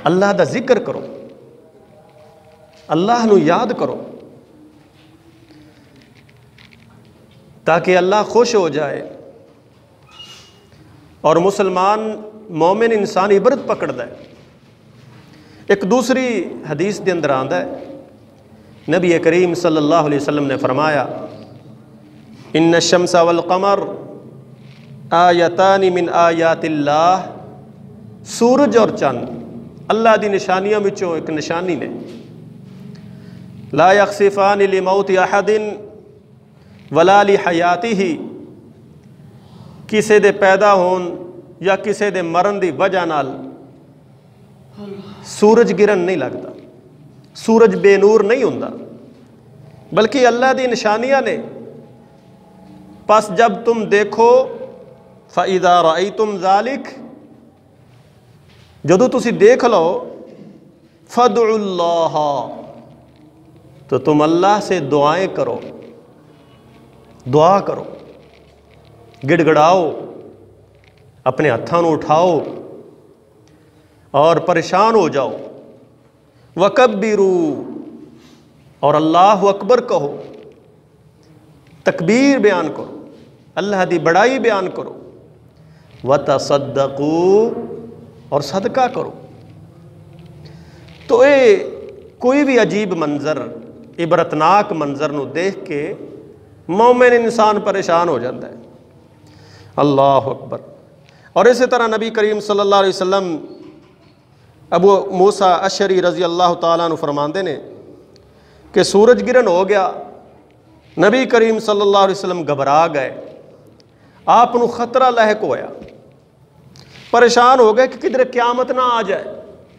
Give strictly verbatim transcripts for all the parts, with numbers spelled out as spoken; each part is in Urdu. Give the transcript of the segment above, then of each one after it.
اللہ دا ذکر کرو، اللہ نو یاد کرو تاکہ اللہ خوش ہو جائے۔ اور مسلمان مومن انسان عبرت پکڑتا ہے۔ ایک دوسری حدیث دے اندر آندا ہے، نبی کریم صلی اللہ علیہ وسلم نے فرمایا ان الشمس والقمر آیتان من آیات اللہ، سورج اور چند اللہ دی نشانیاں وچوں ایک نشانی نے، لا یخسفان لموت احد ولا لحیاتہ، کسے دے پیدا ہون یا کسے دے مرن دی وجہ نال سورج گرن نہیں لگتا، سورج بے نور نہیں ہوندا، بلکہ اللہ دی نشانیاں نے۔ پس جب تم دیکھو فَإِذَا رَأَيْتُمْ ذَلِكَ، جدو تسی دیکھ لو فَادْعُوا اللَّهَ، تو تم اللہ سے دعائیں کرو، دعا کرو، گڑ گڑاؤ، اپنے ہتھاں نو اٹھاؤ اور پریشان ہو جاؤ، وَكَبِّرُوا، اور اللہ اکبر کہو، تکبیر بیان کرو، اللہ دی بڑائی بیان کرو، وَتَصَدَّقُوا، اور صدقہ کرو۔ تو اے کوئی بھی عجیب منظر، عبرتناک منظر نو دیکھ کے مومن انسان پریشان ہو جاتا ہے۔ اللہ اکبر۔ اور اسی طرح نبی کریم صلی اللہ علیہ وسلم ابو موسیٰ اشعری رضی اللہ تعالیٰ عنہ فرماندے نے کہ سورج گرہن ہو گیا، نبی کریم صلی اللہ علیہ وسلم گھبرا گئے، آپ نو خطرہ لاحق ہویا، پریشان ہو گئے کہ کدھر قیامت نہ آ جائے۔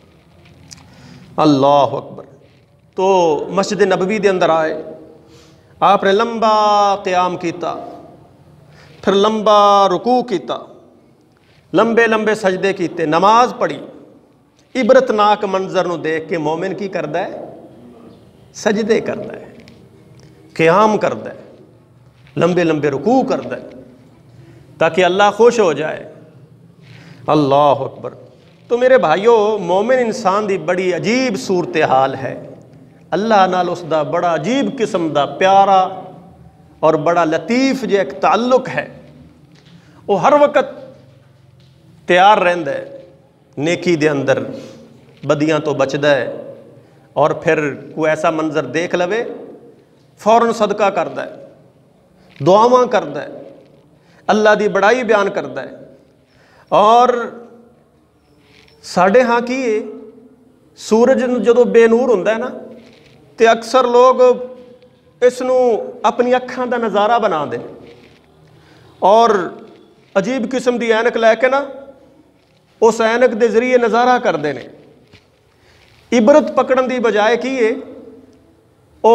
اللہ اکبر۔ تو مسجد نبوی دے اندر آئے، آپ نے لمبا قیام کیتا، پھر لمبا رکوع کیتا، لمبے لمبے سجدے کیتے، نماز پڑھی۔ عبرتناک منظر نو دیکھ کے مومن کی کردا ہے؟ سجدے کردا ہے، قیام کردا ہے، لمبے لمبے رکوع کردا ہے تاکہ اللہ خوش ہو جائے۔ اللہ اکبر۔ تو میرے بھائیو، مومن انسان دی بڑی عجیب صورتحال ہے، اللہ نال اس دا بڑا عجیب قسم دا پیارا اور بڑا لطیف جو ایک تعلق ہے، وہ ہر وقت تیار رہندا ہے، نیکی دے اندر بدیاں تو بچدا ہے، اور پھر کوئی ایسا منظر دیکھ لوے فوراً صدقہ کردا ہے، دعاواں کردا ہے، اللہ دی بڑائی بیان کردا ہے۔ اور ساڑھے ہاں کی سورج جدو بے نور ہوندا ہے نا، تے اکثر لوگ اس نو اپنی اکھاں دا نظارہ بنا دے اور عجیب قسم دی اینک لے کے نا اس اینک دے ذریعے نظارہ کر دے نے۔ عبرت پکڑن دی بجائے کی ہے او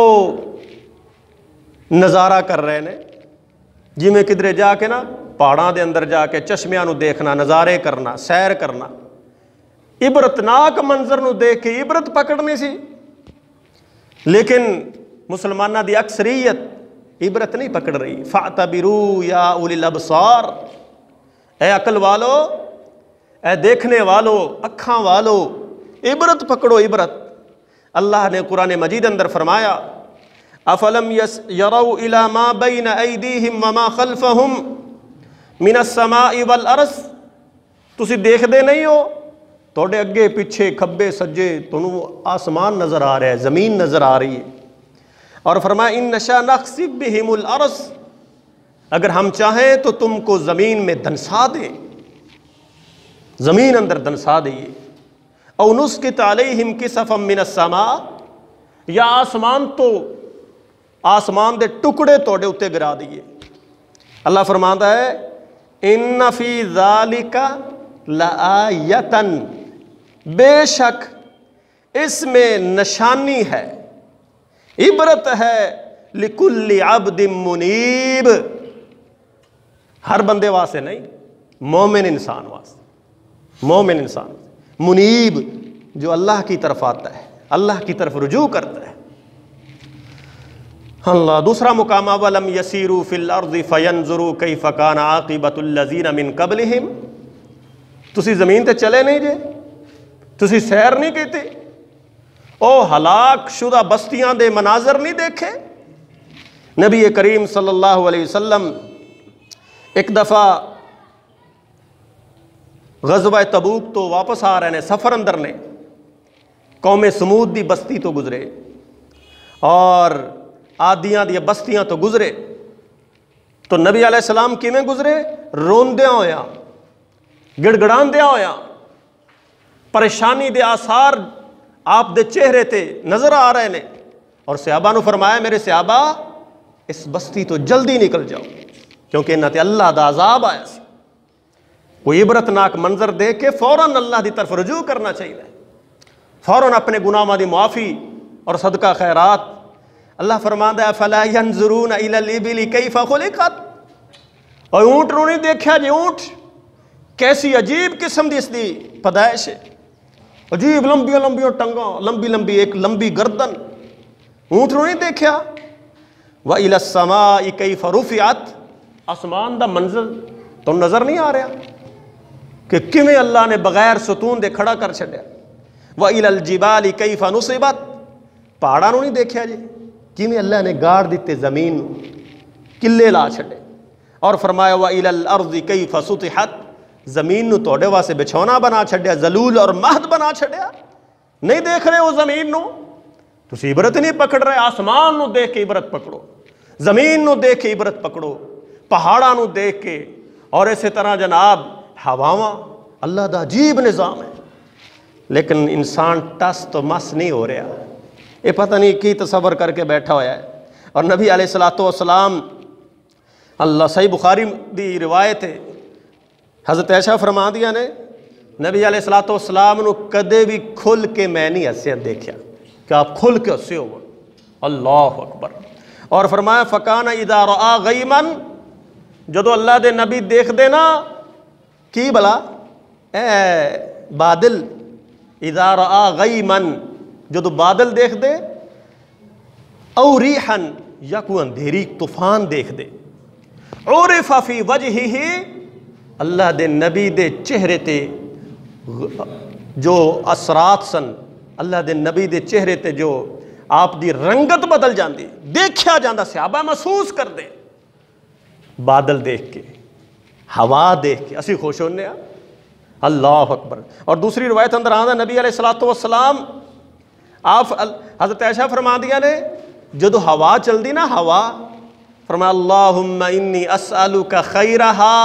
نظارہ کر رہے نے، جی میں کدھرے جا کے نا پہاڑاں دے اندر جا کے چشمیاں نو دیکھنا، نظارے کرنا، سیر کرنا، عبرتناک منظر نو دیکھ کے عبرت پکڑنی سی۔ لیکن مسلمانہ دی اکثریت عبرت نہیں پکڑ رہی۔ فَاعْتَبِرُوا يَا أُولِي الْأَبْصَارِ، اے عقل والو، اے دیکھنے والو، اکھاں والو، عبرت پکڑو، عبرت۔ اللہ نے قرآن مجید اندر فرمایا أَفَلَمْ يَرَوْا إِلَى مَا بَيْنَ أَيْدِيهِمْ وَمَا خَلْفَهُمْ مِنَ السَّمَاءِ وَالْأَرْضِ، تسی دیکھ دے نہیں ہو، توڑے اگے پیچھے کھبے سجے تنو آسمان نظر آ رہا ہے، زمین نظر آ رہی ہے۔ اور فرمایا إِن نَشَأْ نَخْسِفْ بِهِمُ الْأَرْضِ، اگر ہم چاہیں تو تم کو زمین میں دنسا دیں، زمین اندر دنسا دئیے۔ او نسقط علیہم کسفا من السماء، یا آسمان تو آسمان دے ٹکڑے توڑے اتے گرا دیئے۔ اللہ فرماتا ہے ان فی ذالک لآیتن، بے شک اس میں نشانی ہے، عبرت ہے، لکل عبد منیب، ہر بندے واسطے نہیں، مومن انسان واسطے، مومن انسان منیب جو اللہ کی طرف آتا ہے، اللہ کی طرف رجوع کرتا ہے۔ اللہ دوسرا مقام وَلَمْ يَسِيرُوا فِي الْأَرْضِ فَيَنْظُرُوا كَيْفَ كَانَ عَاقِبَةُ الَّذِينَ مِنْ قَبْلِهِمْ، تسی زمین تے چلے نہیں جے تسی سیر نہیں کیتی؟ او ہلاک شدہ بستیاں دے مناظر نہیں دیکھے؟ نبی کریم صلی اللہ علیہ وسلم ایک دفعہ غزوہ تبوک تو واپس آ رہے ہیں، سفر اندر نے قوم سمود دی بستی تو گزرے اور آدیاں دی بستیاں تو گزرے، تو نبی علیہ السلام کیویں گزرے؟ روندیاں ہویا، گڑ گڑاندیاں ہویا، پریشانی دے آثار آپ دے چہرے تے نظر آ رہے نے، اور صحابہ نو فرمایا میرے صحابہ اس بستی تو جلدی نکل جاؤ کیونکہ انہاں تے اللہ دا عذاب آیا سی۔ کوئی عبرتناک منظر دیکھ کے فوراً اللہ دی طرف رجوع کرنا چاہیے، فوراً اپنے گناہاں دی معافی اور صدقہ خیرات۔ اللہ فرماندا ہے فلا ينظرون الى الابل كيف خلقت، اور اونٹ نو نہیں دیکھا جی اونٹ کیسی عجیب قسم دی اس دی پیدائش ہے، عجیب لمبی لمبی ٹنگاں، لمبی لمبی ایک لمبی گردن، اونٹ نو نہیں دیکھا۔ وَإِلَى السَّمَاءِ كَيْفَ رُفِعَتْ، آسمان دا منظر تو نظر نہیں آ رہا کہ کیویں اللہ نے بغیر ستون دے کھڑا کر چھڈیا۔ وَإِلَى الْجِبَالِ كَيْفَ نُصِبَتْ، پہاڑاں نو نہیں دیکھا جی کیویں اللہ نے گاڑ دیتے زمین کلے لا چھڈے، اور فرمایا وَإِلَى الْأَرْضِ كَيْفَ سُطِحَتْ، زمین نو توڑے واسے بچھونا بنا چھڈیا، ذلول اور مہد بنا چھڈیا۔ نہیں دیکھ رہے ہو زمین نو، تسی عبرت نہیں پکڑ رہے، آسمان نو دیکھ کے عبرت پکڑو، زمین نو دیکھ کے عبرت پکڑو، پہاڑاں نو دیکھ کے، اور اسی طرح جناب ہواواں، اللہ دا عجیب نظام ہے، لیکن انسان ٹس تو مس نہیں ہو رہا، یہ پتہ نہیں کی تصور کر کے بیٹھا ہوا ہے۔ اور نبی علیہ الصلوۃ والسلام، اللہ صحیح بخاری دی روایت ہے، حضرت عائشہ فرما دیا نے نبی علیہ الصلوۃ والسلام نو کدے بھی کھل کے میں نہیں ہسیا دیکھا کہ آپ کھل کے ہسے ہو، اللہ اکبر۔ اور فرمایا فکان اذا رآ غیما، جدو اللہ دے نبی دیکھ دے نا کی بلا اے بادل، اذا رآ غیما، جدو بادل دیکھ دے، او ریحن، یا کوئی اندھیری طوفان دیکھ دے، عرف فی وجہہ، اللہ دے نبی دے چہرے تے جو اثرات سن، اللہ دے نبی دے چہرے تے جو آپ دی رنگت بدل جاندی، دیکھیا جاندہ، صحابہ محسوس کر دے، بادل دیکھ کے، ہوا دیکھ کے اسی خوش ہونے ہیں، اللہ اکبر۔ اور دوسری روایت اندر آدھا نبی علیہ الصلوۃ والسلام، آپ حضرت عائشہ فرما دیا نے جدو ہوا چل دی نا، ہوا فرمایا اللہم انی اسألک خیرہا،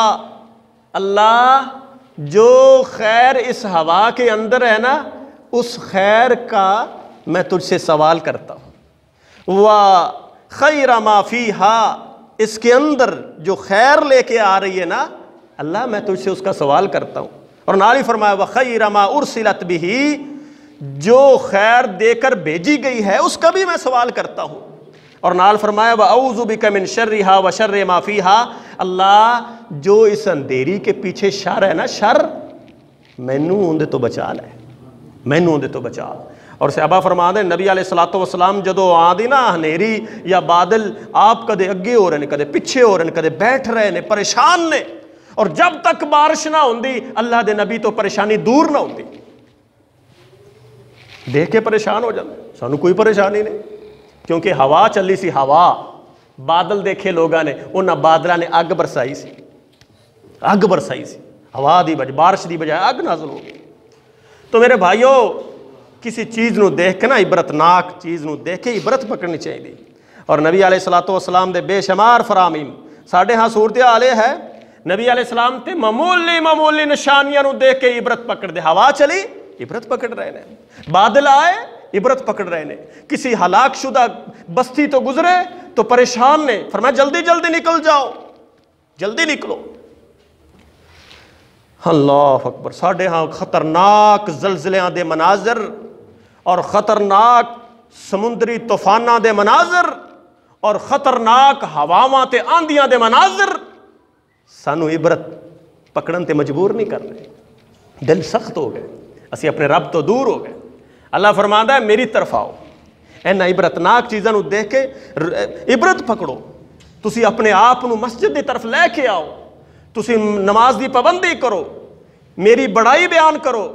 اللہ جو خیر اس ہوا کے اندر ہے نا اس خیر کا میں تجھ سے سوال کرتا ہوں، وَخَيْرَ مَا فِيهَا، اس کے اندر جو خیر لے کے آ رہی ہے نا اللہ میں تجھ سے اس کا سوال کرتا ہوں۔ اور نال ہی فرمایا وَخَيْرَ مَا أُرْسِلَتْ بِهِ، جو خیر دے کر بھیجی گئی ہے اس کا بھی میں سوال کرتا ہوں۔ اور نال فرمایا وَأَعُوذُ بِكَ مِن شَرِّهَا وَشَرِّ مَا فِيهَا، اللہ جو اس اندھیری کے پیچھے شر ہے نا، شر مینوں اندے تو بچا لے، مینوں اندے تو بچا۔ اور صحابہ فرما دے نبی علیہ الصلوۃ والسلام جدو آدھی نا ہنیری یا بادل، آپ کدے اگے ہو رہے ہیں، کدے پیچھے ہو رہے ہیں، کدے بیٹھ رہے ہیں، پریشان نے، اور جب تک بارش نہ ہوندی اللہ دے نبی تو پریشانی دور نہ ہوندی، دیکھ کے پریشان ہو جاتے، سانو کوئی پریشانی نہیں، کیونکہ ہوا چلی سی، ہوا، بادل دیکھے لوگاں نے، انہاں بادلاں نے اگ برسائی سی، اگ برسائی سی، ہوا دی بجائے، بارش دی بجائے اگ نازل ہو گئی۔ تو میرے بھائیوں، کسی چیز نو دیکھ کے نا، عبرتناک چیز نو دیکھ کے عبرت پکڑنی چاہیے۔ اور نبی علیہ الصلوۃ والسلام دے بے شمار فرامین، ساڈے ہاں صورتحال ہے، نبی علیہ السلام تے معمولی معمولی نشانیاں نو دیکھ کے عبرت پکڑ دے، ہوا چلی عبرت پکڑ رہے ہیں، بادل آئے عبرت پکڑ رہے ہیں، کسی ہلاک شدہ بستی تو گزرے تو پریشان نے، فرمایا جلدی جلدی نکل جاؤ، جلدی نکلو۔ اللہ اکبر۔ ساڈے ہاں خطرناک زلزلیاں دے مناظر اور خطرناک سمندری طوفاناں دے مناظر اور خطرناک ہواواں تے آندیاں دے مناظر سانو عبرت پکڑن تے مجبور نہیں کر رہے، دل سخت ہو گئے، اسی اپنے رب تو دور ہو گئے۔ اللہ فرماندا ہے میری طرف آؤ، اینا عبرتناک چیزاں نو دیکھ کے عبرت پکڑو، تسی اپنے آپ نو مسجد دی طرف لے کے آؤ، تسی نماز دی پابندی کرو، میری بڑائی بیان کرو،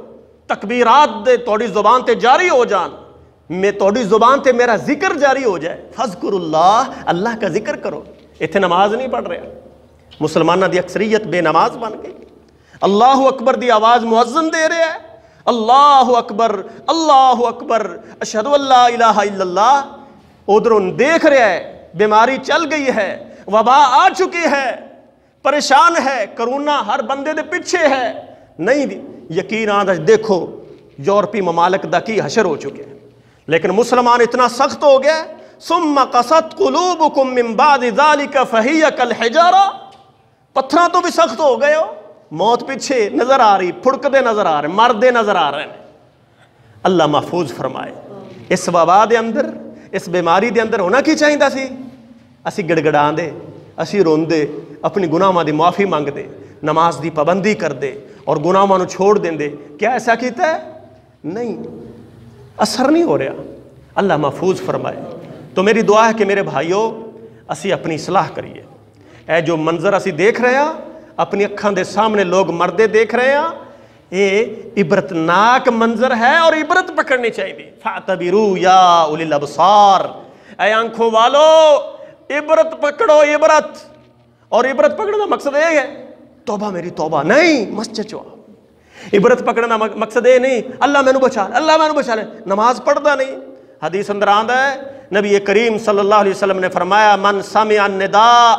تکبیرات دے توڑی زبان تے جاری ہو جان، میں توڑی زبان تے میرا ذکر جاری ہو جائے، فذکر اللہ، اللہ کا ذکر کرو۔ اتنے نماز نہیں پڑھ رہے، مسلمانہ دی اکثریت بے نماز بن گئی۔ اللہ اکبر دی آواز مؤذن دے رہے ہے، اللہ اکبر اللہ اکبر اشہد ان لا الہ الا اللہ، ادھروں دیکھ رہے ہے بیماری چل گئی ہے، وبا آ چکی ہے، پریشان ہے، کرونا ہر بندے دے پیچھے ہے، نہیں یقین آدھا دیکھو یورپی ممالک دا کی حشر ہو چکے ہیں، لیکن مسلمان اتنا سخت ہو گیا، ثم قست قلوبکم من بعد ذالک فہی کالحجارہ، پتھراں تو بھی سخت ہو گئے ہو، موت پیچھے نظر آ رہی، پھڑکدے نظر آ رہے، مردے نظر آ رہے ہیں۔ اللہ محفوظ فرمائے۔ اس وبا دے اندر، اس بیماری دے اندر ہونا کی چاہیے سی؟ اسی گڑگڑان دے، اسی رون دے، اپنی گناہاں دی معافی مانگ دے، نماز دی پابندی کر دے اور گناہاں نو چھوڑ دیں دے۔ کیا ایسا کیتا ہے؟ نہیں، اثر نہیں ہو رہا۔ اللہ محفوظ فرمائے۔ تو میری دعا ہے کہ میرے بھائیوں اسی اپنی اصلاح کریے۔ اے جو منظر اسی دیکھ رہے ہیں، اپنی اکھاں دے سامنے لوگ مردے دیکھ رہے ہیں، یہ عبرتناک منظر ہے اور عبرت پکڑنی چاہیے۔ فَاعْتَبِرُوا يَا أُولِي الْأَبْصَارِ، اے آنکھوں والو عبرت پکڑو، عبرت۔ اور عبرت پکڑنا مقصد یہ ہے توبہ میری توبہ نہیں، مسجد چو عبرت پکڑنا مقصد یہ نہیں اللہ میں نو بچا لے، اللہ میں نو بچا لے، نماز پڑھتا نہیں۔ حدیث اندر آندہ ہے، نبی کریم صلی اللہ علیہ وسلم نے فرمایا من سمع النداء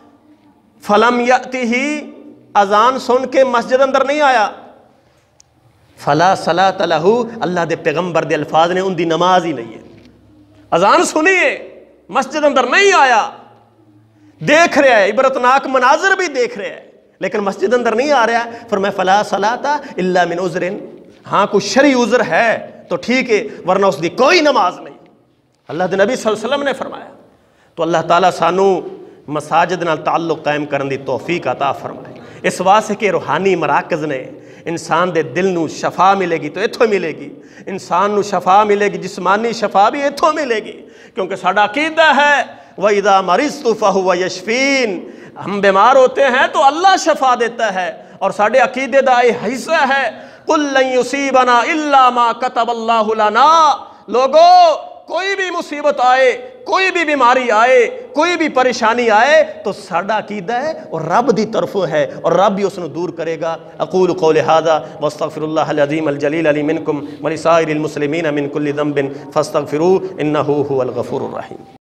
فلم یأتہ، اذان سن کے مسجد اندر نہیں آیا، فلا صلاۃ لہ، اللہ دے پیغمبر دے الفاظ نے ان دی نماز ہی نہیں ہے۔ اذان سنیے، مسجد اندر نہیں آیا، دیکھ رہا ہے عبرتناک مناظر بھی دیکھ رہا ہے لیکن مسجد اندر نہیں آ رہا ہے، فرمایا فلا صلاۃ الا من عذر، ہاں کوئی شرعی عذر ہے تو ٹھیک ہے، ورنہ اس دی کوئی نماز نہیں۔ اللہ دے نبی صلی اللہ علیہ وسلم نے فرمایا۔ تو اللہ تعالیٰ سانو مساجد نال تعلق قائم کرنے دی توفیق عطا فرمائے۔ اس واسطے کہ روحانی مراکز نے انسان دے دل نو شفا ملے گی تو ایتھوں ملے گی، انسان نو شفا ملے گی، جسمانی شفا بھی ایتھوں ملے گی، کیونکہ ساڈا عقیدہ ہے وَإِذَا مَرِضْتُ فَهُوَ يَشْفِينِ، ہم بیمار ہوتے ہیں تو اللہ شفا دیتا ہے، اور ساڈے عقیدے دا یہ حصہ ہے قُلْ لَن يُصِيبَنَا إِلَّا مَا كَتَبَ اللَّهُ لَنَا، لوگو کوئی بھی مصیبت آئے، کوئی بھی بیماری آئے، کوئی بھی پریشانی آئے تو ساڈا عقیدہ ہے اور رب دی طرفوں ہے اور رب بھی اس نے دور کرے گا۔ اقول قول هذا واستغفر الله العظیم الجلیل لی منکم ولسائر المسلمین من کل ذنب فاستغفروه انه هو الغفور الرحیم۔